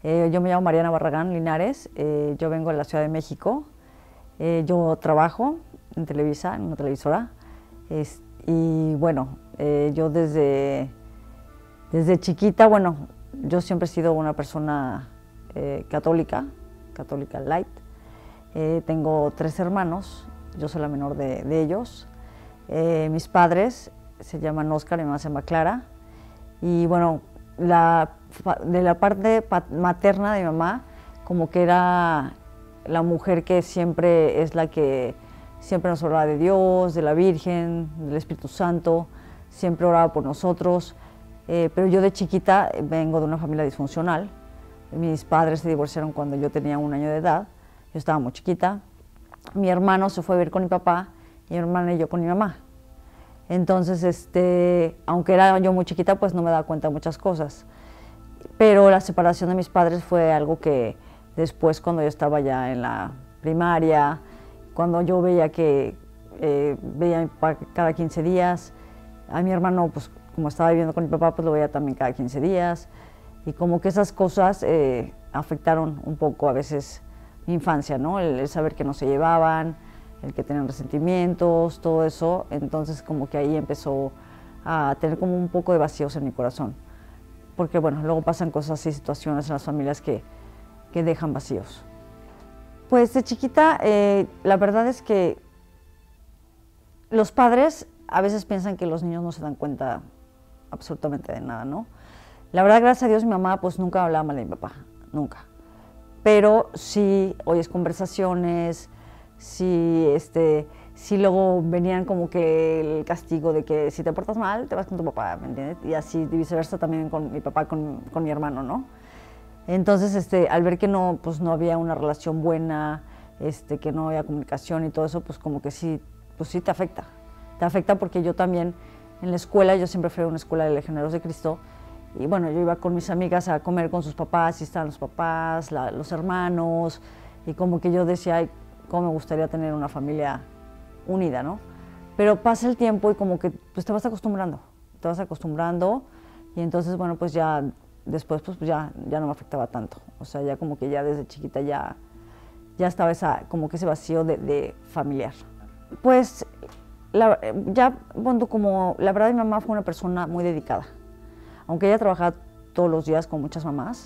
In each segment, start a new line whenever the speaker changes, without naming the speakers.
Yo me llamo Mariana Barragán Linares, yo vengo de la Ciudad de México, yo trabajo en Televisa, en una televisora, y bueno, yo desde chiquita, bueno, yo siempre he sido una persona católica, católica light. Tengo 3 hermanos, yo soy la menor de ellos. Mis padres se llaman Óscar y mi mamá se llama Clara. Y bueno, de la parte materna de mi mamá, como que era la mujer que siempre es la que siempre nos hablaba de Dios, de la Virgen, del Espíritu Santo, siempre oraba por nosotros. Pero yo de chiquita vengo de una familia disfuncional. Mis padres se divorciaron cuando yo tenía 1 año de edad, yo estaba muy chiquita. Mi hermano se fue a vivir con mi papá, y mi hermana y yo con mi mamá. Entonces, aunque era yo muy chiquita, pues no me daba cuenta de muchas cosas. Pero la separación de mis padres fue algo que después, cuando yo estaba ya en la primaria, cuando yo veía que veía a mi papá cada 15 días, a mi hermano, pues como estaba viviendo con mi papá, pues lo veía también cada 15 días. Y como que esas cosas afectaron un poco a veces mi infancia, ¿no? El saber que no se llevaban, el que tenían resentimientos, todo eso. Entonces como que ahí empezó a tener como un poco de vacíos en mi corazón. Porque bueno, luego pasan cosas y situaciones en las familias que dejan vacíos. Pues de chiquita, la verdad es que los padres a veces piensan que los niños no se dan cuenta absolutamente de nada, ¿no? La verdad, gracias a Dios, mi mamá pues nunca hablaba mal de mi papá, nunca. Pero sí oyes conversaciones, sí luego venían como que el castigo de que si te portas mal, te vas con tu papá, ¿me entiendes? Y así viceversa también con mi papá, con mi hermano, ¿no? Entonces, al ver que no, pues no había una relación buena, que no había comunicación y todo eso, pues como que sí, pues sí te afecta. Te afecta porque yo también, en la escuela, yo siempre fui a una escuela de Legionarios de Cristo, y bueno, yo iba con mis amigas a comer con sus papás, y estaban los papás, los hermanos, y como que yo decía, ay, cómo me gustaría tener una familia unida, ¿no? Pero pasa el tiempo y como que pues te vas acostumbrando, y entonces, bueno, pues ya después pues ya no me afectaba tanto. O sea, ya como que ya desde chiquita ya estaba como que ese vacío de familiar. Pues la verdad mi mamá fue una persona muy dedicada. Aunque ella trabajaba todos los días con muchas mamás,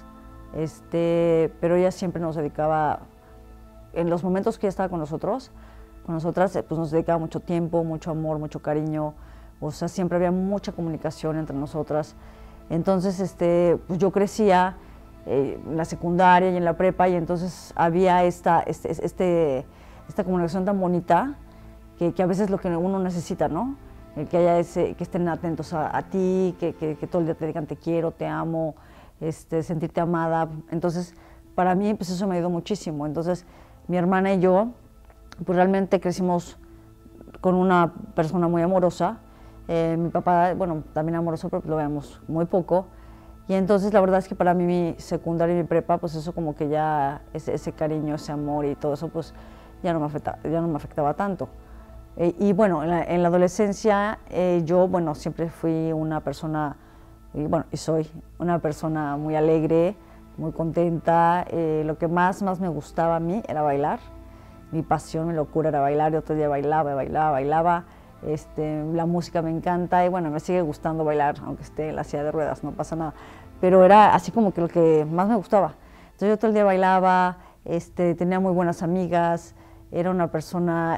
pero ella siempre nos dedicaba, en los momentos que ella estaba con nosotras, pues nos dedicaba mucho tiempo, mucho amor, mucho cariño. O sea, siempre había mucha comunicación entre nosotras. Entonces, pues yo crecía en la secundaria y en la prepa, y entonces había esta comunicación tan bonita que a veces es lo que uno necesita, ¿no? El que haya que estén atentos a ti, que todo el día te digan te quiero, te amo, sentirte amada. Entonces, para mí, pues eso me ayudó muchísimo. Entonces, mi hermana y yo, pues realmente crecimos con una persona muy amorosa. Mi papá, bueno, también amoroso, pero lo veíamos muy poco. Y entonces, la verdad es que para mí, mi secundaria y mi prepa, pues eso como que ya, ese cariño, ese amor y todo eso, pues ya no me afectaba tanto. Y bueno, en la adolescencia yo, bueno, siempre fui una persona, y soy una persona muy alegre, muy contenta. Lo que más me gustaba a mí era bailar. Mi pasión, mi locura era bailar. Yo otro día bailaba. La música me encanta y bueno, me sigue gustando bailar, aunque esté en la silla de ruedas, no pasa nada. Pero era así como que lo que más me gustaba. Entonces yo todo el día bailaba, tenía muy buenas amigas, era una persona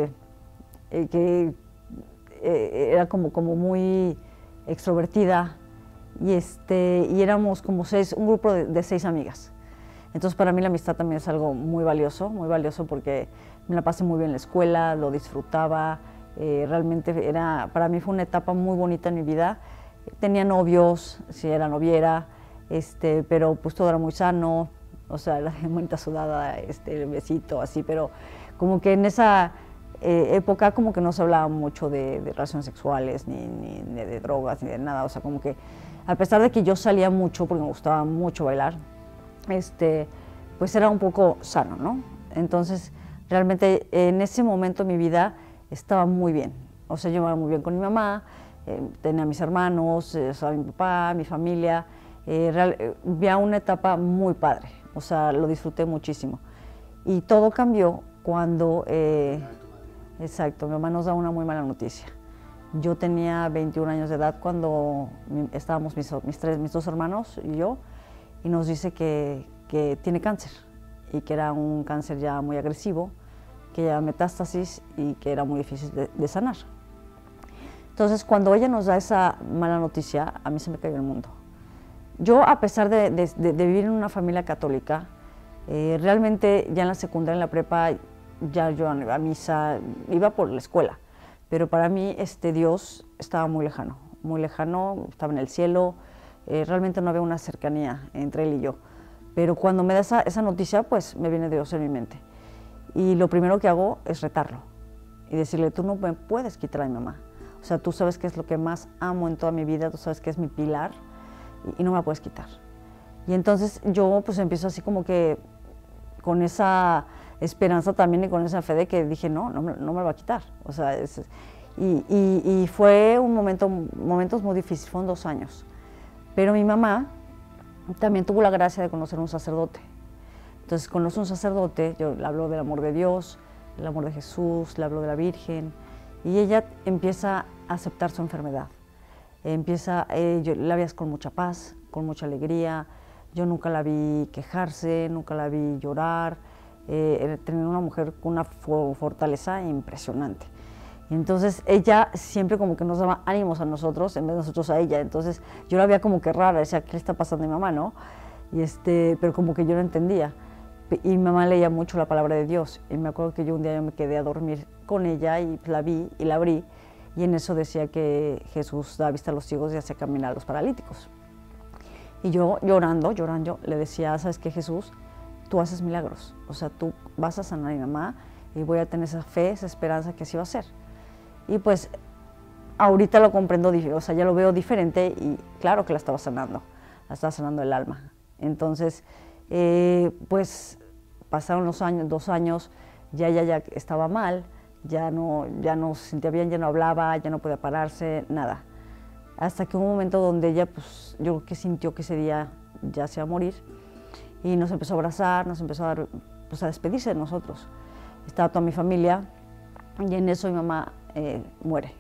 que era como muy extrovertida, y éramos como un grupo de 6 amigas. Entonces para mí la amistad también es algo muy valioso porque me la pasé muy bien en la escuela, lo disfrutaba, realmente para mí fue una etapa muy bonita en mi vida. Tenía novios, si era noviera, pero pues todo era muy sano, o sea, la manita sudada, el besito, así, pero como que en esa época como que no se hablaba mucho de relaciones sexuales, ni de drogas, ni de nada. O sea, como que a pesar de que yo salía mucho, porque me gustaba mucho bailar, pues era un poco sano, ¿no? Entonces, realmente en ese momento mi vida estaba muy bien. O sea, yo me iba muy bien con mi mamá, tenía a mis hermanos, mi papá, mi familia, Vi a una etapa muy padre, o sea, lo disfruté muchísimo. Y todo cambió cuando, exacto, mi mamá nos da una muy mala noticia. Yo tenía 21 años de edad cuando estábamos mis dos hermanos y yo, y nos dice que tiene cáncer, y que era un cáncer ya muy agresivo, que ya metástasis y que era muy difícil de sanar. Entonces, cuando ella nos da esa mala noticia, a mí se me cayó el mundo. Yo, a pesar de vivir en una familia católica, realmente ya en la secundaria, en la prepa, ya yo iba a misa, iba por la escuela, pero para mí Dios estaba muy lejano, estaba en el cielo, realmente no había una cercanía entre él y yo. Pero cuando me da esa noticia, pues me viene Dios en mi mente. Y lo primero que hago es retarlo y decirle, tú no me puedes quitar a mi mamá. O sea, tú sabes que es lo que más amo en toda mi vida, tú sabes que es mi pilar y no me la puedes quitar. Y entonces yo pues empiezo así como que con esa esperanza también y con esa fe de que dije, no me lo va a quitar. O sea, y fue momentos muy difíciles, fueron 2 años. Pero mi mamá también tuvo la gracia de conocer a un sacerdote. Entonces conoce a un sacerdote, yo le hablo del amor de Dios, el amor de Jesús, le hablo de la Virgen, y ella empieza a aceptar su enfermedad. Yo la vi con mucha paz, con mucha alegría. Yo nunca la vi quejarse, nunca la vi llorar. Tenía una mujer con una fortaleza impresionante. Y entonces ella siempre como que nos daba ánimos a nosotros en vez de nosotros a ella. Entonces yo la veía como que rara, decía, ¿qué le está pasando a mi mamá, no? Pero como que yo no entendía. Y mi mamá leía mucho la palabra de Dios. Y me acuerdo que un día me quedé a dormir con ella y la vi y la abrí. Y en eso decía que Jesús da vista a los ciegos y hace caminar a los paralíticos. Y yo llorando, le decía, ¿sabes qué, Jesús? Tú haces milagros. O sea, tú vas a sanar a mi mamá y voy a tener esa fe, esa esperanza que así va a ser. Y pues ahorita lo comprendo, o sea, ya lo veo diferente y claro que la estaba sanando el alma. Entonces, pues pasaron los años, 2 años, ya estaba mal, ya no se sentía bien, ya no hablaba, ya no podía pararse, nada. Hasta que hubo un momento donde ella, pues yo creo que sintió que ese día ya se iba a morir y nos empezó a abrazar, nos empezó a despedirse de nosotros. Estaba toda mi familia y en eso mi mamá muere.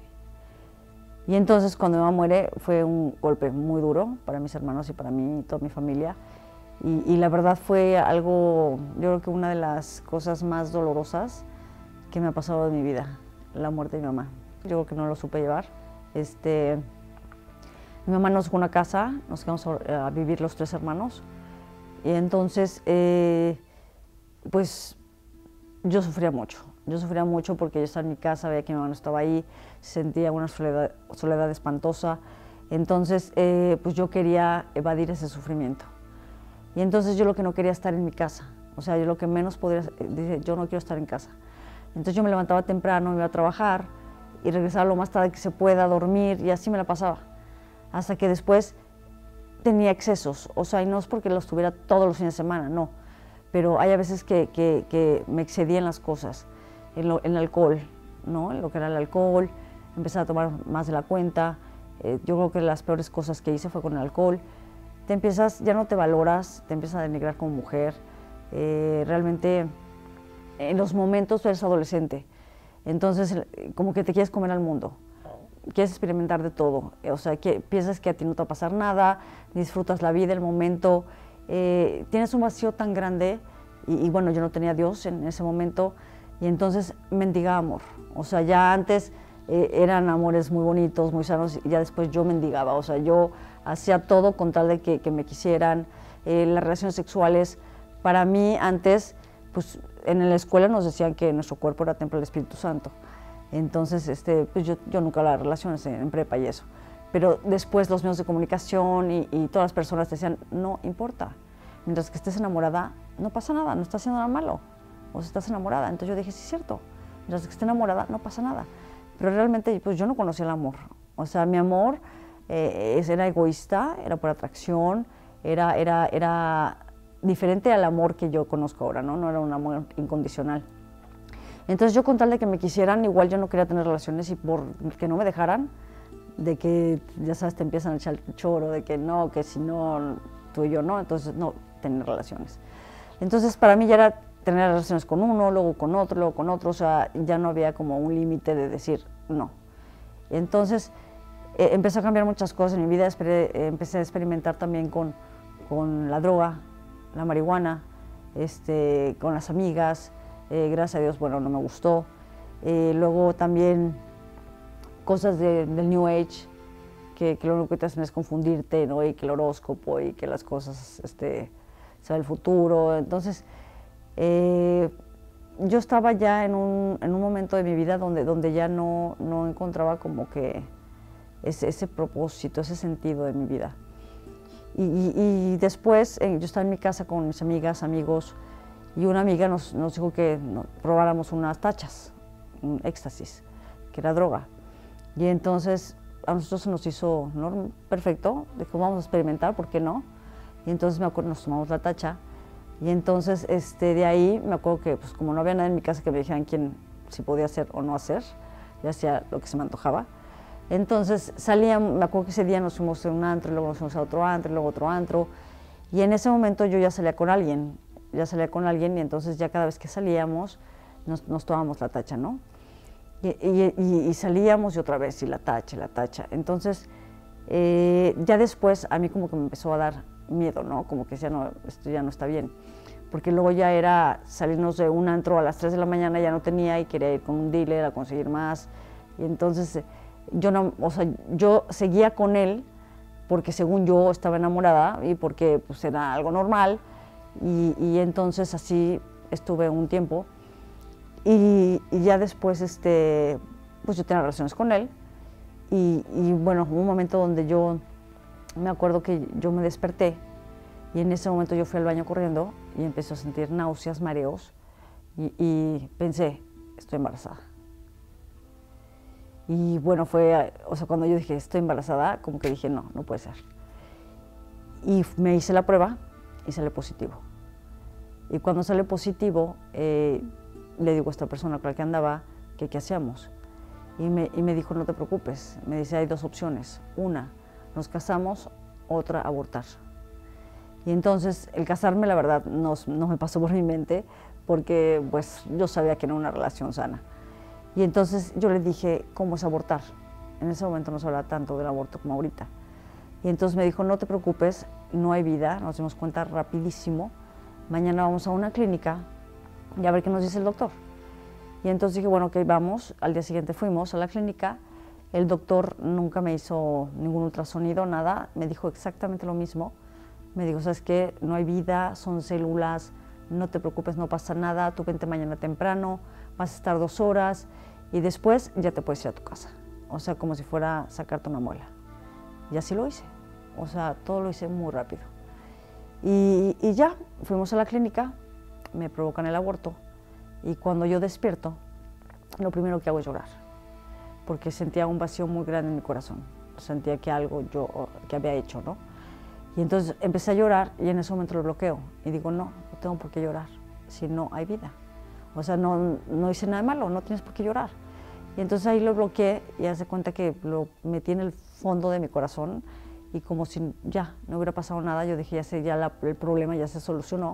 Y entonces cuando mi mamá muere fue un golpe muy duro para mis hermanos y para mí y toda mi familia. Y la verdad fue algo, yo creo que una de las cosas más dolorosas que me ha pasado en mi vida, la muerte de mi mamá. Yo creo que no lo supe llevar. Mi mamá nos dejó una casa, nos quedamos a vivir los 3 hermanos. Y entonces, pues yo sufría mucho. Yo sufría mucho porque yo estaba en mi casa, veía que mi mamá no estaba ahí, sentía una soledad espantosa. Entonces, pues yo quería evadir ese sufrimiento. Y entonces yo lo que no quería estar en mi casa. O sea, yo lo que menos podría, dije, yo no quiero estar en casa. Entonces yo me levantaba temprano, me iba a trabajar y regresaba lo más tarde que se pueda a dormir y así me la pasaba. Hasta que después tenía excesos. O sea, y no es porque los tuviera todos los fines de semana, no. Pero hay a veces que me excedía en las cosas. En el alcohol, ¿no? En lo que era el alcohol, empecé a tomar más de la cuenta. Yo creo que las peores cosas que hice fue con el alcohol. Ya no te valoras, te empiezas a denigrar como mujer. Realmente, en los momentos tú eres adolescente, entonces como que te quieres comer al mundo, quieres experimentar de todo. O sea, piensas que a ti no te va a pasar nada, disfrutas la vida, el momento. Tienes un vacío tan grande y bueno, yo no tenía a Dios en ese momento. Y entonces mendigaba amor. O sea, ya antes eran amores muy bonitos, muy sanos, y ya después yo mendigaba. O sea, yo hacía todo con tal de que me quisieran. Las relaciones sexuales, para mí antes, pues en la escuela nos decían que nuestro cuerpo era templo del Espíritu Santo. Entonces, pues yo nunca hablaba de relaciones en prepa y eso. Pero después los medios de comunicación y todas las personas te decían, no importa. Mientras que estés enamorada, no pasa nada, no estás haciendo nada malo. O sea, estás enamorada. Entonces yo dije, sí, es cierto. Mientras que esté enamorada, no pasa nada. Pero realmente, pues yo no conocía el amor. O sea, mi amor era egoísta, era por atracción, era diferente al amor que yo conozco ahora, ¿no? No era un amor incondicional. Entonces yo, con tal de que me quisieran, igual yo no quería tener relaciones, y por que no me dejaran, de que, ya sabes, te empiezan a echar el choro, de que no, que si no, tú y yo no, entonces no tener relaciones. Entonces para mí ya era tener relaciones con uno, luego con otro, o sea, ya no había como un límite de decir no. Entonces empezó a cambiar muchas cosas en mi vida, empecé a experimentar también con la droga, la marihuana, con las amigas, gracias a Dios, bueno, no me gustó. Luego también cosas del New Age, que lo único que te hacen es confundirte, ¿no? Y que el horóscopo y que las cosas, sea el futuro. Entonces, yo estaba ya en un momento de mi vida donde ya no encontraba como que ese propósito, ese sentido de mi vida. Y después yo estaba en mi casa con mis amigas, amigos, y una amiga nos dijo que probáramos unas tachas, un éxtasis, que era droga. Y entonces a nosotros se nos hizo perfecto, dijo vamos a experimentar, ¿por qué no? Y entonces me acuerdo, nos tomamos la tacha, y entonces de ahí me acuerdo que pues, como no había nadie en mi casa que me dijeran si podía hacer o no hacer, ya hacía lo que se me antojaba. Entonces salíamos, me acuerdo que ese día nos fuimos a un antro, luego nos fuimos a otro antro, luego otro antro, y en ese momento yo ya salía con alguien, y entonces ya cada vez que salíamos nos tomábamos la tacha, ¿no? Y salíamos y otra vez, y la tacha. Entonces, ya después a mí como que me empezó a dar miedo, ¿no? Como que ya no, esto ya no está bien. Porque luego ya era salirnos de un antro a las 3 de la mañana, ya no tenía y quería ir con un dealer a conseguir más. Y entonces yo seguía con él porque según yo estaba enamorada y porque pues era algo normal. Y entonces así estuve un tiempo. Y ya después, pues yo tenía relaciones con él y bueno, hubo un momento donde yo me acuerdo que yo me desperté y en ese momento yo fui al baño corriendo y empecé a sentir náuseas, mareos y pensé, estoy embarazada. Y bueno, cuando yo dije, estoy embarazada, como que dije, no puede ser. Y me hice la prueba y sale positivo. Y cuando sale positivo, le digo a esta persona con la que andaba que qué hacíamos. Y me dijo, no te preocupes. Me dice, hay dos opciones. Una, nos casamos, otra, abortar. Y entonces, el casarme, la verdad, no me pasó por mi mente, porque pues yo sabía que no era una relación sana. Y entonces yo le dije, ¿cómo es abortar? En ese momento no se hablaba tanto del aborto como ahorita. Y entonces me dijo, no te preocupes, no hay vida, nos dimos cuenta rapidísimo. Mañana vamos a una clínica y a ver qué nos dice el doctor. Y entonces dije, bueno, ok, vamos. Al día siguiente fuimos a la clínica. El doctor nunca me hizo ningún ultrasonido, nada. Me dijo exactamente lo mismo. Me dijo, ¿sabes qué? No hay vida, son células, no te preocupes, no pasa nada. Tú vente mañana temprano, vas a estar 2 horas y después ya te puedes ir a tu casa. O sea, como si fuera sacarte una muela. Y así lo hice. O sea, todo lo hice muy rápido. Y ya, fuimos a la clínica, me provocan el aborto y cuando yo despierto, lo primero que hago es llorar, porque sentía un vacío muy grande en mi corazón, sentía que algo que había hecho, ¿no? Y entonces empecé a llorar y en ese momento lo bloqueo y digo, no tengo por qué llorar, si no hay vida. O sea, no hice nada de malo, no tienes por qué llorar. Y entonces ahí lo bloqueé y hace cuenta que lo metí en el fondo de mi corazón y como si ya no hubiera pasado nada, yo dije, el problema ya se solucionó.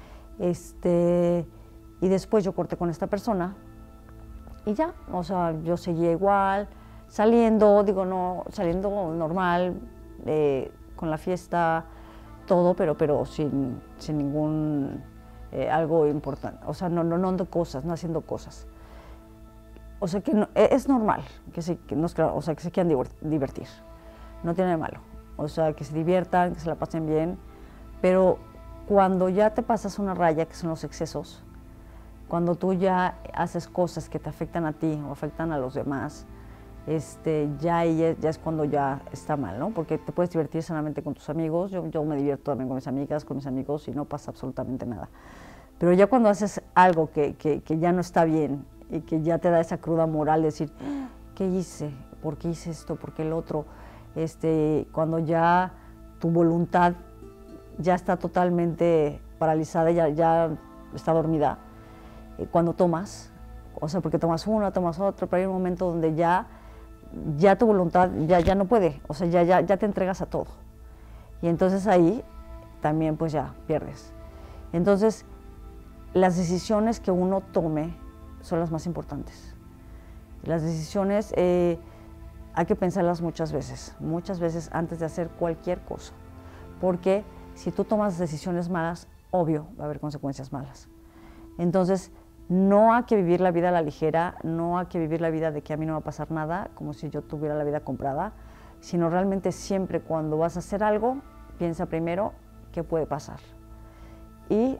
Y después yo corté con esta persona y ya, o sea, yo seguía igual, saliendo normal, con la fiesta, todo, pero sin ningún algo importante, o sea, no ando cosas, no haciendo cosas. O sea, que es normal que se quieran divertir, no tiene de malo. O sea, que se diviertan, que se la pasen bien, pero cuando ya te pasas una raya, que son los excesos, cuando tú ya haces cosas que te afectan a ti o afectan a los demás, ya es cuando ya está mal, ¿no? Porque te puedes divertir sanamente con tus amigos, yo me divierto también con mis amigas, con mis amigos y no pasa absolutamente nada. Pero ya cuando haces algo que ya no está bien y que ya te da esa cruda moral de decir, ¿qué hice? ¿Por qué hice esto? ¿Por qué el otro? Cuando ya tu voluntad ya está totalmente paralizada, ya está dormida, cuando tomas, o sea, porque tomas uno, tomas otro, pero hay un momento donde ya ya tu voluntad ya no puede, o sea, ya te entregas a todo. Y entonces ahí también pues ya pierdes. Entonces, las decisiones que uno tome son las más importantes. Las decisiones hay que pensarlas muchas veces antes de hacer cualquier cosa. Porque si tú tomas decisiones malas, obvio, va a haber consecuencias malas. Entonces, no hay que vivir la vida a la ligera, no hay que vivir la vida de que a mí no va a pasar nada, como si yo tuviera la vida comprada, sino realmente siempre cuando vas a hacer algo, piensa primero qué puede pasar. Y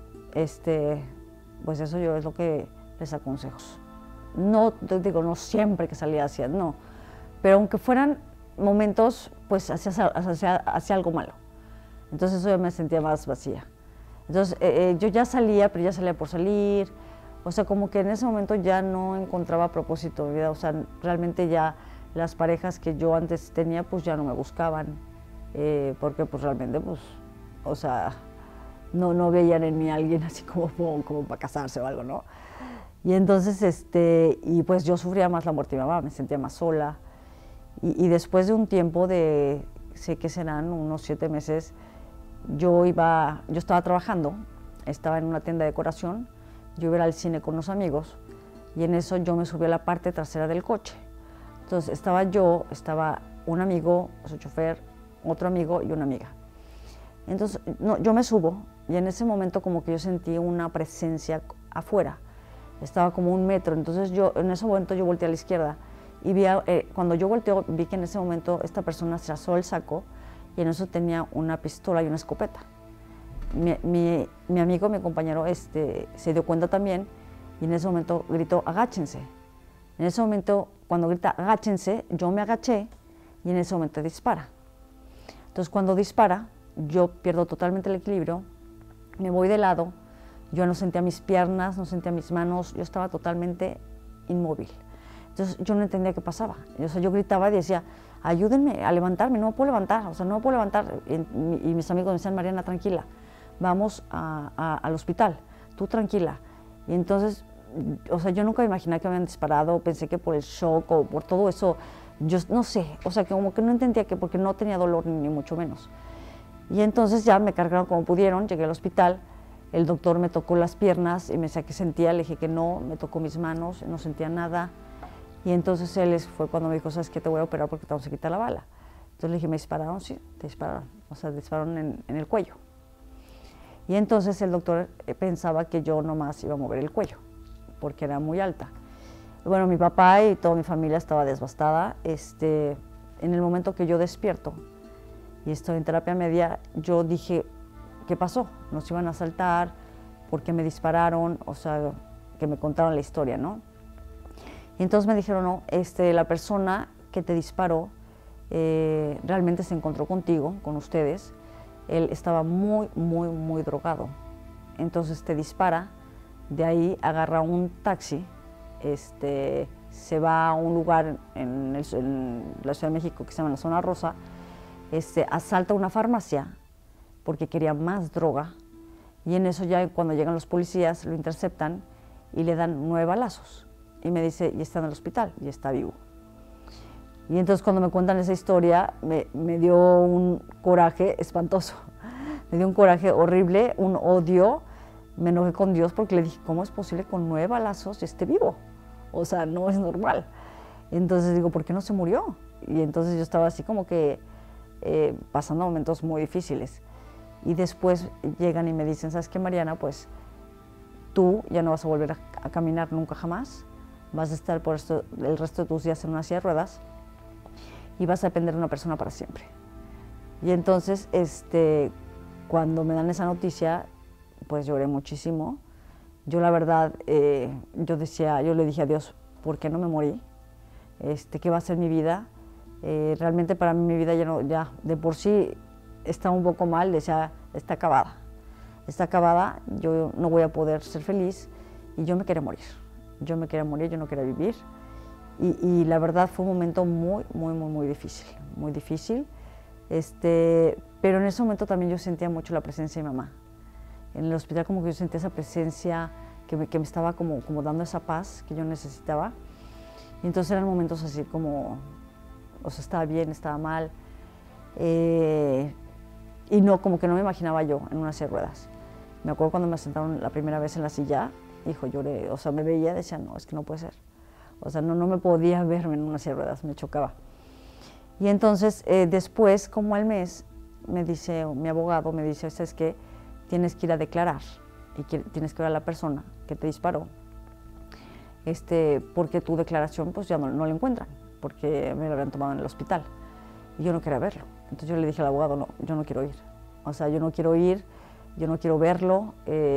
pues eso yo es lo que les aconsejo. No, te digo, no siempre que salía hacia, no, pero aunque fueran momentos, pues hacia algo malo. Entonces eso yo me sentía más vacía. Entonces yo ya salía, pero ya salía por salir. O sea, como que en ese momento ya no encontraba propósito en mi vida. O sea, realmente ya las parejas que yo antes tenía, pues ya no me buscaban. Porque pues realmente, pues, o sea, no veían en mí a alguien así como para casarse o algo, ¿no? Y entonces, y pues yo sufría más la muerte de mi mamá, me sentía más sola. Y después de un tiempo sé que serán unos 7 meses, yo estaba trabajando, estaba en una tienda de decoración, yo iba al cine con unos amigos y en eso yo me subí a la parte trasera del coche. Entonces estaba un amigo, su chofer, otro amigo y una amiga. Entonces yo me subo y en ese momento como que yo sentí una presencia afuera, estaba como 1 metro, entonces en ese momento yo volteé a la izquierda y cuando yo volteo vi que en ese momento esta persona se asó el saco y en eso tenía una pistola y una escopeta. Mi amigo, mi compañero, se dio cuenta también y en ese momento gritó, agáchense. En ese momento, cuando grita, agáchense, yo me agaché y en ese momento dispara. Entonces, cuando dispara, yo pierdo totalmente el equilibrio, me voy de lado, yo no sentía mis piernas, no sentía mis manos, yo estaba totalmente inmóvil. Entonces, yo no entendía qué pasaba. O sea, yo gritaba y decía, ayúdenme a levantarme, no me puedo levantar, o sea, no me puedo levantar. Y mis amigos me decían, Mariana, tranquila, vamos al hospital, tú tranquila. Y entonces, o sea, yo nunca me imaginé que me habían disparado, pensé que por el shock o por todo eso, yo no sé, o sea, que como que no entendía que porque no tenía dolor ni mucho menos. Y entonces ya me cargaron como pudieron, llegué al hospital, el doctor me tocó las piernas y me decía que sentía, le dije que no, me tocó mis manos, no sentía nada. Y entonces él fue cuando me dijo, ¿sabes qué? Te voy a operar porque te vamos a quitar la bala. Entonces le dije, ¿me dispararon? Sí, te dispararon, o sea, te dispararon en el cuello. Y entonces el doctor pensaba que yo nomás iba a mover el cuello, porque era muy alta. Y bueno, mi papá y toda mi familia estaba devastada. En el momento que yo despierto y estoy en terapia media, yo dije, ¿qué pasó? Nos iban a asaltar, ¿por qué me dispararon? O sea, que me contaron la historia, ¿no? Y entonces me dijeron, no, la persona que te disparó realmente se encontró contigo, con ustedes. Él estaba muy drogado. Entonces te dispara, de ahí agarra un taxi, se va a un lugar en la Ciudad de México que se llama la Zona Rosa, asalta una farmacia porque quería más droga y en eso ya cuando llegan los policías lo interceptan y le dan 9 balazos. Y me dice, y está en el hospital, y está vivo. Y entonces cuando me cuentan esa historia, me dio un coraje espantoso. Me dio un coraje horrible, un odio. Me enojé con Dios porque le dije, ¿cómo es posible con 9 balazos y esté vivo? O sea, no es normal. Entonces digo, ¿por qué no se murió? Y entonces yo estaba así como que pasando momentos muy difíciles. Y después llegan y me dicen, ¿sabes qué, Mariana? Pues tú ya no vas a volver a caminar nunca jamás. Vas a estar el resto de tus días en una silla de ruedas y vas a depender de una persona para siempre. Y entonces, cuando me dan esa noticia, pues lloré muchísimo. Yo la verdad, yo le dije a Dios, ¿por qué no me morí? ¿Qué va a ser mi vida? Realmente para mí mi vida ya de por sí está un poco mal, decía, está acabada. Está acabada, yo no voy a poder ser feliz y yo me quería morir. Yo me quería morir, yo no quería vivir. Y la verdad fue un momento muy difícil, muy difícil. Pero en ese momento también yo sentía mucho la presencia de mi mamá. En el hospital como que yo sentía esa presencia que me estaba como dando esa paz que yo necesitaba. Y entonces eran momentos así como, o sea, estaba bien, estaba mal, y no, como que no me imaginaba yo en una silla de ruedas. Me acuerdo cuando me sentaron la primera vez en la silla, hijo, lloré, o sea, me veía y decía, no, es que no puede ser. O sea, no me podía verme en una silla de ruedas, me chocaba. Y entonces, después, como al mes, me dice, mi abogado me dice, ¿sabes qué? Tienes que ir a declarar y tienes que ver a la persona que te disparó, porque tu declaración pues ya no la encuentran, porque me la habían tomado en el hospital. Y yo no quería verlo. Entonces yo le dije al abogado, no, yo no quiero ir. O sea, yo no quiero ir, yo no quiero verlo,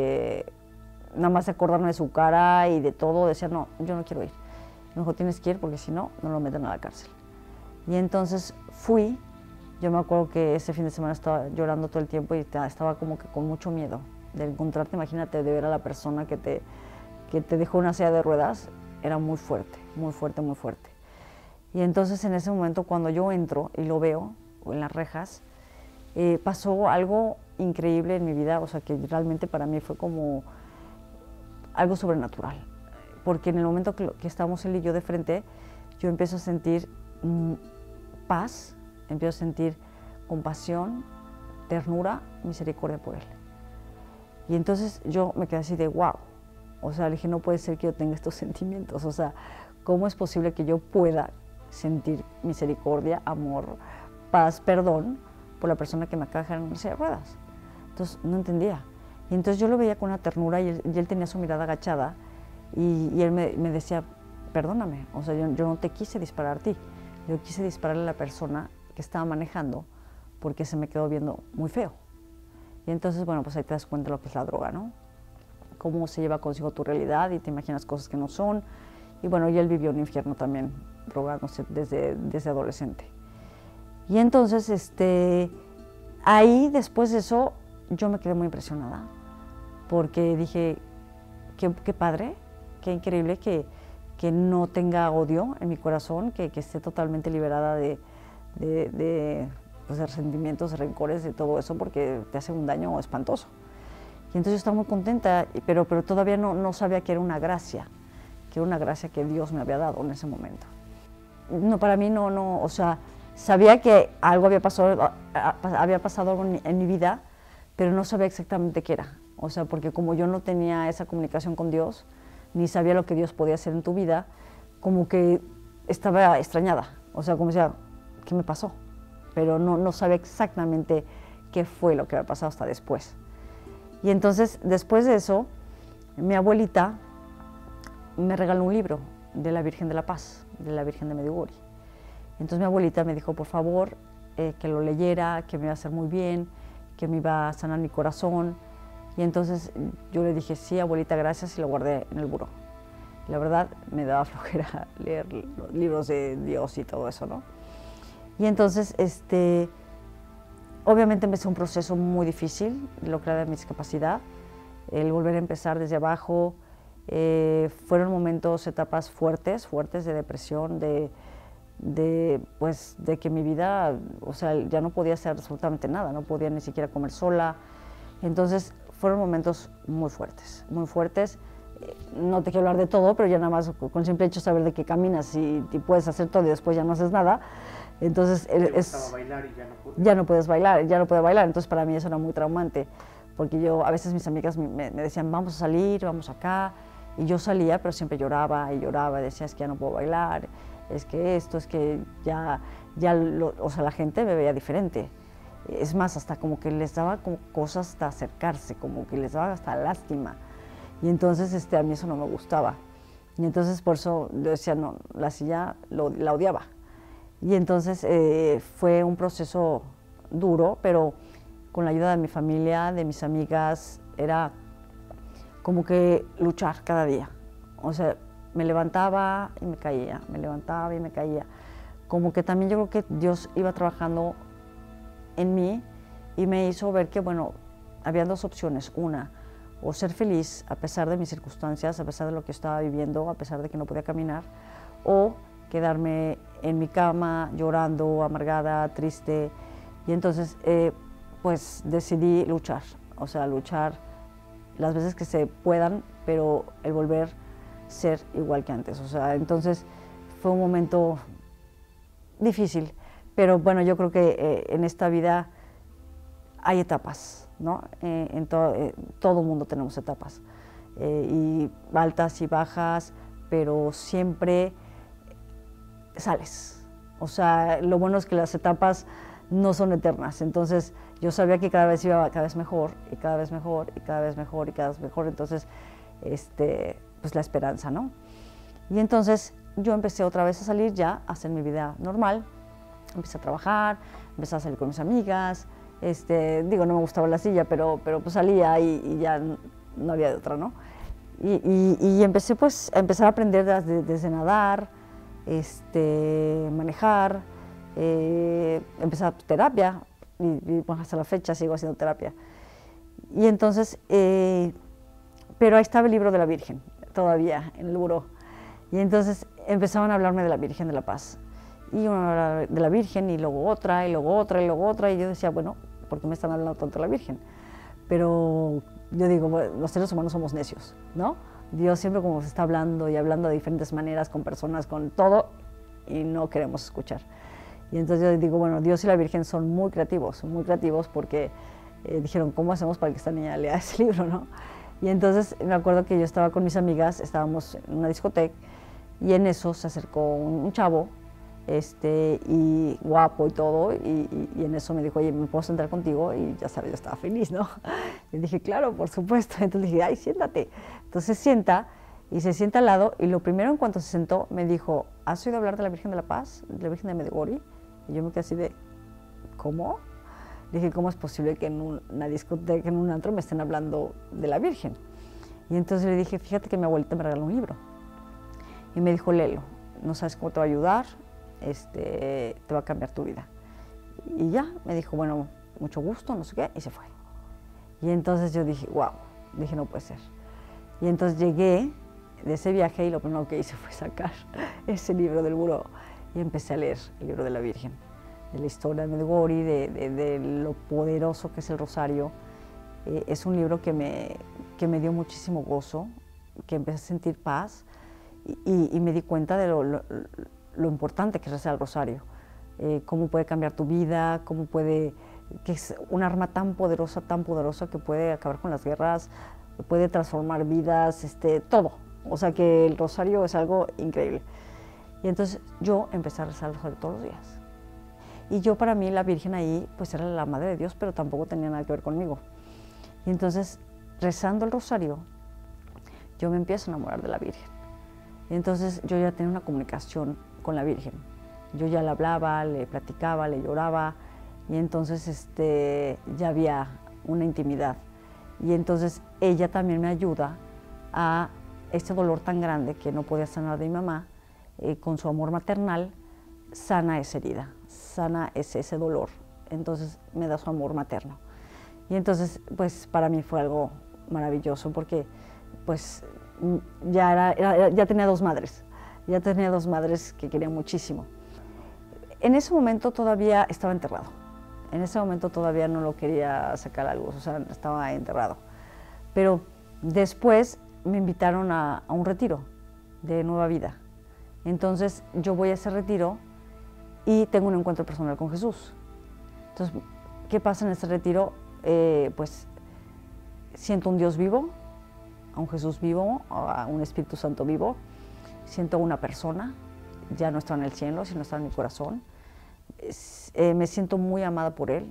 nada más acordarme de su cara y de todo, decía, no, yo no quiero ir. Me dijo, tienes que ir porque si no, no lo meten a la cárcel. Y entonces fui, yo me acuerdo que ese fin de semana estaba llorando todo el tiempo y estaba como que con mucho miedo de encontrarte, imagínate, de ver a la persona que te dejó una silla de ruedas, era muy fuerte, muy fuerte, muy fuerte. Y entonces en ese momento cuando yo entro y lo veo en las rejas, pasó algo increíble en mi vida, o sea que realmente para mí fue como algo sobrenatural, porque en el momento que estamos él y yo de frente, yo empiezo a sentir paz, empiezo a sentir compasión, ternura, misericordia por él. Y entonces yo me quedé así de wow, o sea, le dije, no puede ser que yo tenga estos sentimientos, o sea, ¿cómo es posible que yo pueda sentir misericordia, amor, paz, perdón por la persona que me acaba de dejar en una silla de ruedas? Entonces no entendía. Y entonces yo lo veía con una ternura y él tenía su mirada agachada y él me decía, perdóname, o sea, yo no te quise disparar a ti, yo quise dispararle a la persona que estaba manejando porque se me quedó viendo muy feo. Y entonces, bueno, pues ahí te das cuenta de lo que es la droga, ¿no? Cómo se lleva consigo tu realidad y te imaginas cosas que no son. Y bueno, y él vivió un infierno también, drogándose desde adolescente. Y entonces, ahí, después de eso, yo me quedé muy impresionada, porque dije, qué padre, qué increíble que no tenga odio en mi corazón, que esté totalmente liberada de resentimientos, de rencores, de todo eso, porque te hace un daño espantoso. Y entonces yo estaba muy contenta, pero todavía no sabía que era una gracia que Dios me había dado en ese momento. No, para mí no, o sea, sabía que algo había pasado algo en mi vida, pero no sabía exactamente qué era. O sea, porque como yo no tenía esa comunicación con Dios, ni sabía lo que Dios podía hacer en tu vida, como que estaba extrañada. O sea, como decía, ¿qué me pasó? Pero no sabía exactamente qué fue lo que había pasado hasta después. Y entonces, después de eso, mi abuelita me regaló un libro de la Virgen de la Paz, de la Virgen de Medjugorje. Entonces mi abuelita me dijo, por favor, que lo leyera, que me iba a hacer muy bien, que me iba a sanar mi corazón. Y entonces yo le dije, sí, abuelita, gracias, y lo guardé en el buró. La verdad, me daba flojera leer los libros de Dios y todo eso, ¿no? Y entonces, obviamente empecé un proceso muy difícil, lo que era mi discapacidad, el volver a empezar desde abajo. Fueron momentos, etapas fuertes de depresión, de que mi vida, o sea, ya no podía hacer absolutamente nada, no podía ni siquiera comer sola. Entonces fueron momentos muy fuertes, muy fuertes. No te quiero hablar de todo, pero ya nada más con el simple hecho de saber de que caminas y puedes hacer todo y después ya no haces nada. Entonces
bailar y
ya no puedes bailar, ya no puedo bailar. Entonces para mí eso era muy traumante, porque a veces mis amigas me decían, vamos a salir, vamos acá. Y yo salía, pero siempre lloraba y lloraba, decía, es que ya no puedo bailar, es que esto, es que o sea, la gente me veía diferente. Es más, hasta como que les daba como cosas hasta acercarse, como que les daba hasta lástima. Y entonces a mí eso no me gustaba. Y entonces por eso yo decía, no, la silla la odiaba. Y entonces fue un proceso duro, pero con la ayuda de mi familia, de mis amigas, era como que luchar cada día. O sea, me levantaba y me caía, me levantaba y me caía. Como que también yo creo que Dios iba trabajando en mí y me hizo ver que, bueno, había dos opciones. Una, o ser feliz a pesar de mis circunstancias, a pesar de lo que estaba viviendo, a pesar de que no podía caminar, o quedarme en mi cama llorando, amargada, triste. Y entonces, pues decidí luchar, o sea, luchar las veces que se puedan, pero el volver a ser igual que antes. O sea, entonces fue un momento difícil, pero bueno, yo creo que en esta vida hay etapas, ¿no? Todo mundo tenemos etapas, y altas y bajas, pero siempre sales. O sea, lo bueno es que las etapas no son eternas, entonces yo sabía que cada vez iba cada vez mejor, y cada vez mejor, y cada vez mejor, y cada vez mejor, entonces, pues la esperanza, ¿no? Y entonces yo empecé otra vez a salir ya, a hacer mi vida normal, empecé a trabajar, empecé a salir con mis amigas, digo, no me gustaba la silla, pero pues salía y ya no había de otra, ¿no? Y empecé pues a empezar a aprender desde nadar, manejar, empezar terapia, y bueno, hasta la fecha sigo haciendo terapia. Y entonces, pero ahí estaba el libro de la Virgen, todavía, en el buró. Y entonces empezaban a hablarme de la Virgen de la Paz. Y una de la Virgen, y luego otra, y luego otra, y luego otra. Y yo decía, bueno, ¿por qué me están hablando tanto de la Virgen? Pero yo digo, bueno, los seres humanos somos necios, ¿no? Dios siempre como se está hablando y hablando de diferentes maneras, con personas, con todo, y no queremos escuchar. Y entonces yo digo, bueno, Dios y la Virgen son muy creativos porque dijeron, ¿cómo hacemos para que esta niña lea ese libro, no? Y entonces me acuerdo que yo estaba con mis amigas, estábamos en una discoteca, y en eso se acercó un chavo, y guapo y todo, y en eso me dijo, oye, ¿me puedo sentar contigo? Y ya sabes, yo estaba feliz, ¿no? Y dije, claro, por supuesto. Entonces dije, ay, siéntate. Entonces se sienta, y se sienta al lado, y lo primero en cuanto se sentó, me dijo, ¿has oído hablar de la Virgen de la Paz, de la Virgen de Medjugorje? Y yo me quedé así de, ¿cómo? Dije, ¿cómo es posible que en una discoteca, en un antro, me estén hablando de la Virgen? Y entonces le dije, fíjate que mi abuelita me regaló un libro. Y me dijo, léelo, no sabes cómo te va a ayudar, te va a cambiar tu vida. Y ya, me dijo, bueno, mucho gusto, no sé qué, y se fue. Y entonces yo dije, wow, dije, no puede ser. Y entonces llegué de ese viaje y lo primero que hice fue sacar ese libro del buró y empecé a leer el libro de la Virgen, de la historia de Medjugorje, de lo poderoso que es el rosario. Es un libro que me dio muchísimo gozo, que empecé a sentir paz, y me di cuenta de lo importante que es rezar el rosario, cómo puede cambiar tu vida, que es un arma tan poderosa que puede acabar con las guerras, puede transformar vidas, todo. O sea que el rosario es algo increíble. Y entonces yo empecé a rezar el rosario todos los días. Y yo, para mí, la Virgen ahí pues era la Madre de Dios, pero tampoco tenía nada que ver conmigo. Y entonces, rezando el rosario, yo me empiezo a enamorar de la Virgen. Y entonces yo ya tenía una comunicación con la Virgen. Yo ya le hablaba, le platicaba, le lloraba, y entonces ya había una intimidad. Y entonces ella también me ayuda a este dolor tan grande que no podía sanar de mi mamá, con su amor maternal, sana esa herida, sana ese dolor. Entonces me da su amor materno. Y entonces, pues para mí fue algo maravilloso, porque pues ya tenía dos madres, que quería muchísimo. En ese momento todavía estaba enterrado, en ese momento todavía no lo quería sacar a luz, o sea, estaba enterrado. Pero después me invitaron a un retiro de Nueva Vida. Entonces yo voy a ese retiro y tengo un encuentro personal con Jesús. Entonces, ¿qué pasa en ese retiro? Pues siento un Dios vivo, a un Jesús vivo, a un Espíritu Santo vivo. Siento a una persona, ya no está en el cielo, sino está en mi corazón. Me siento muy amada por Él,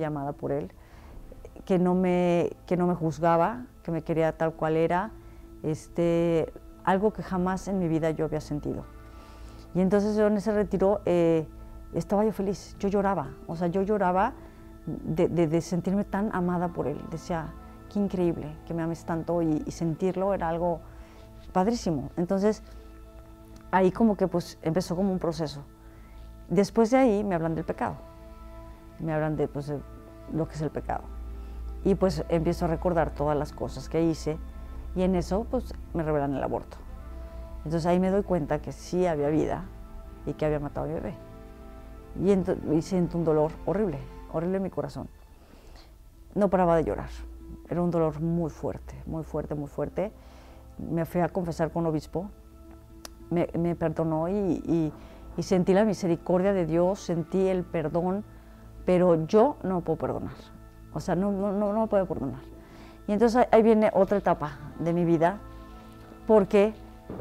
que no me juzgaba, que me quería tal cual era, algo que jamás en mi vida yo había sentido. Y entonces yo en ese retiro estaba yo feliz, yo lloraba, o sea, yo lloraba de sentirme tan amada por Él. Decía, qué increíble que me ames tanto, y sentirlo era algo padrísimo. Entonces ahí como que pues empezó como un proceso. Después de ahí me hablan del pecado, me hablan de lo que es el pecado. Y pues empiezo a recordar todas las cosas que hice, y en eso pues me revelan el aborto. Entonces ahí me doy cuenta que sí había vida y que había matado a mi bebé. Y siento un dolor horrible, horrible en mi corazón. No paraba de llorar, era un dolor muy fuerte, muy fuerte, muy fuerte. Me fui a confesar con un obispo, me perdonó y sentí la misericordia de Dios, sentí el perdón, pero yo no puedo perdonar, o sea, no puedo perdonar. Y entonces ahí viene otra etapa de mi vida, porque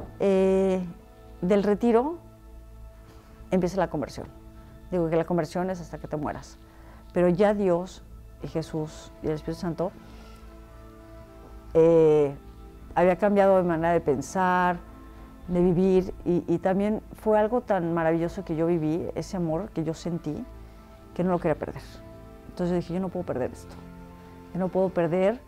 del retiro empieza la conversión. Digo que la conversión es hasta que te mueras, pero ya Dios y Jesús y el Espíritu Santo había cambiado de manera de pensar, de vivir, y también fue algo tan maravilloso que yo viví, ese amor que yo sentí, que no lo quería perder. Entonces dije, yo no puedo perder esto, yo no puedo perder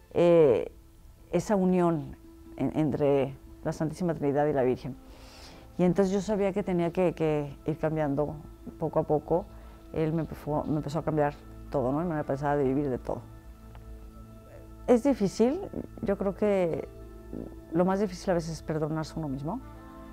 esa unión entre la Santísima Trinidad y la Virgen. Y entonces yo sabía que tenía que ir cambiando poco a poco. Él me empezó a cambiar todo, ¿no? Y me empezaba a vivir de todo. Es difícil, yo creo que lo más difícil a veces es perdonarse a uno mismo.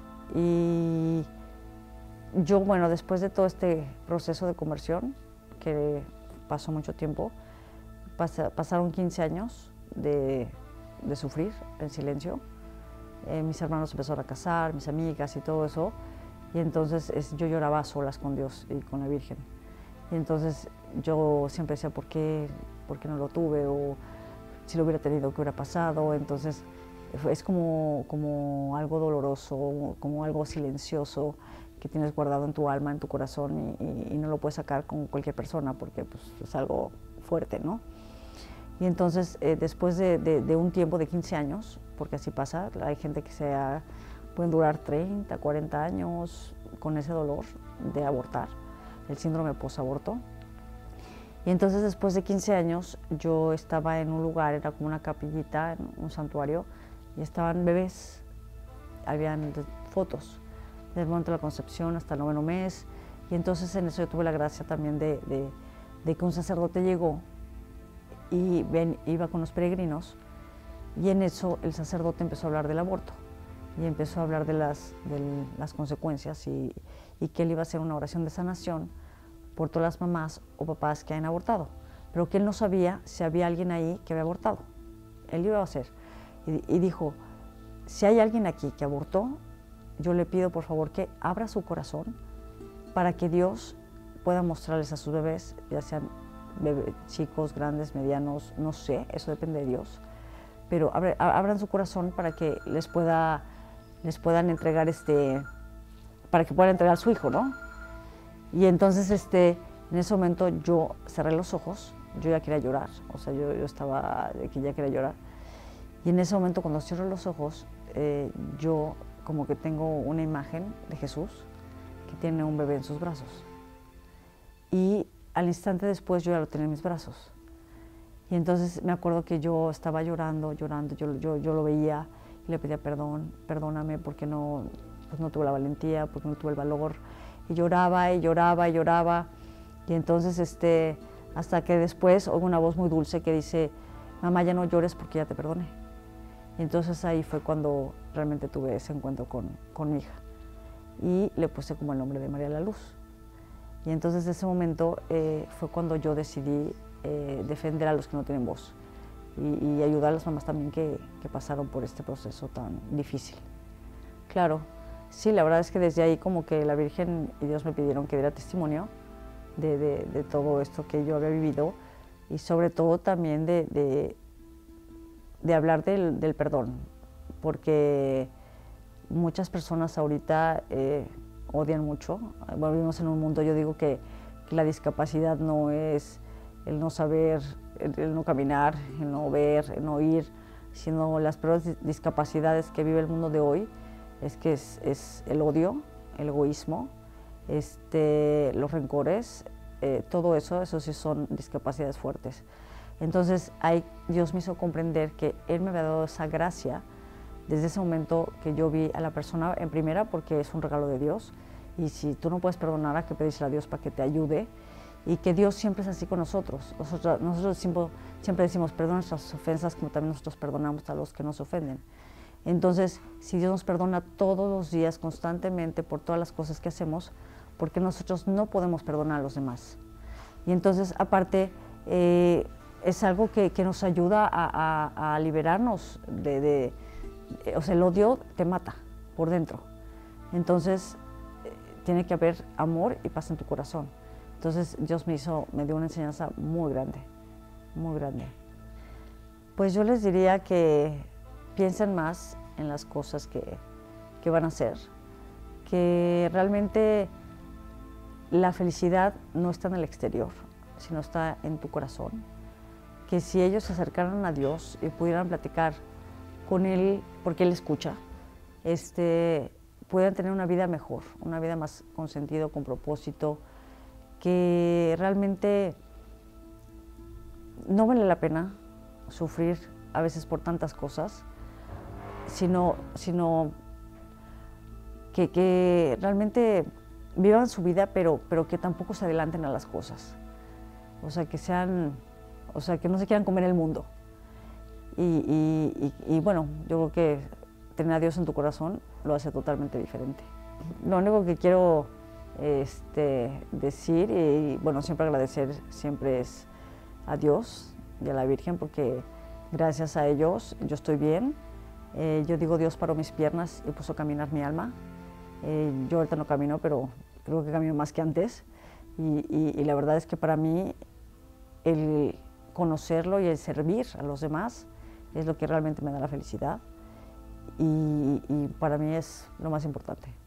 Y yo, bueno, después de todo este proceso de conversión, que pasó mucho tiempo, pasaron 15 años de sufrir en silencio. Mis hermanos empezaron a casar, mis amigas y todo eso, y entonces yo lloraba a solas con Dios y con la Virgen. Y entonces yo siempre decía, ¿por qué no lo tuve? O si lo hubiera tenido, ¿qué hubiera pasado? Entonces es como algo doloroso, como algo silencioso que tienes guardado en tu alma, en tu corazón, y no lo puedes sacar con cualquier persona porque pues, es algo fuerte, ¿no? Y entonces, después de un tiempo de 15 años, porque así pasa, hay gente que pueden durar 30, 40 años con ese dolor de abortar, el síndrome posaborto. Y entonces, después de 15 años, yo estaba en un lugar, era como una capillita, en un santuario, y estaban bebés, habían fotos, desde el momento de la concepción hasta el 9º mes, y entonces en eso yo tuve la gracia también de que un sacerdote llegó y iba con los peregrinos, y en eso el sacerdote empezó a hablar del aborto y empezó a hablar de las consecuencias y que él iba a hacer una oración de sanación por todas las mamás o papás que hayan abortado, pero que él no sabía si había alguien ahí que había abortado. Él iba a hacer y dijo, si hay alguien aquí que abortó, yo le pido por favor que abra su corazón para que Dios pueda mostrarles a sus bebés, ya sean chicos, grandes, medianos, no sé, eso depende de Dios, pero abran su corazón para que les puedan entregar para que puedan entregar a su hijo, ¿no? Y entonces en ese momento yo cerré los ojos, yo ya quería llorar, o sea, yo estaba de que ya quería llorar, y en ese momento cuando cierro los ojos, yo como que tengo una imagen de Jesús que tiene un bebé en sus brazos, y al instante después yo ya lo tenía en mis brazos. Y entonces me acuerdo que yo estaba llorando, yo lo veía y le pedía perdón, perdóname porque no tuve la valentía, porque no tuve el valor. Y lloraba y lloraba y lloraba. Y entonces hasta que después oigo una voz muy dulce que dice, mamá, ya no llores porque ya te perdoné. Y entonces ahí fue cuando realmente tuve ese encuentro con mi hija. Y le puse como el nombre de María la Luz. Y entonces de ese momento fue cuando yo decidí defender a los que no tienen voz y ayudar a las mamás también que pasaron por este proceso tan difícil. Claro, sí, la verdad es que desde ahí como que la Virgen y Dios me pidieron que diera testimonio de todo esto que yo había vivido y sobre todo también de hablar del perdón, porque muchas personas ahorita odian mucho. Vivimos en un mundo, yo digo que la discapacidad no es el no saber, el no caminar, el no ver, el no oír, sino las peores discapacidades que vive el mundo de hoy es el odio, el egoísmo, los rencores, todo eso sí son discapacidades fuertes. Entonces Dios me hizo comprender que Él me había dado esa gracia desde ese momento que yo vi a la persona en primera, porque es un regalo de Dios, y si tú no puedes perdonar, hay que pedirle a Dios para que te ayude, y que Dios siempre es así con nosotros. Nosotros siempre decimos, perdona nuestras ofensas como también nosotros perdonamos a los que nos ofenden. Entonces, si Dios nos perdona todos los días, constantemente, por todas las cosas que hacemos, ¿por qué nosotros no podemos perdonar a los demás? Y entonces, aparte, es algo que nos ayuda a liberarnos o sea, el odio te mata por dentro. Entonces, tiene que haber amor y paz en tu corazón. Entonces, Dios me dio una enseñanza muy grande, muy grande. Pues yo les diría que piensen más en las cosas que van a hacer, que realmente la felicidad no está en el exterior, sino está en tu corazón. Que si ellos se acercaran a Dios y pudieran platicar con Él, porque Él escucha, puedan tener una vida mejor, una vida más con sentido, con propósito, que realmente no vale la pena sufrir a veces por tantas cosas, sino que realmente vivan su vida, pero que tampoco se adelanten a las cosas. O sea, que no se quieran comer el mundo. Y bueno, yo creo que tener a Dios en tu corazón lo hace totalmente diferente. Lo único que quiero decir, y bueno, siempre agradecer, siempre es a Dios y a la Virgen, porque gracias a ellos yo estoy bien. Yo digo, Dios paró mis piernas y puso a caminar mi alma. Yo ahorita no camino, pero creo que camino más que antes. Y la verdad es que para mí el conocerlo y el servir a los demás es lo que realmente me da la felicidad. Y para mí es lo más importante.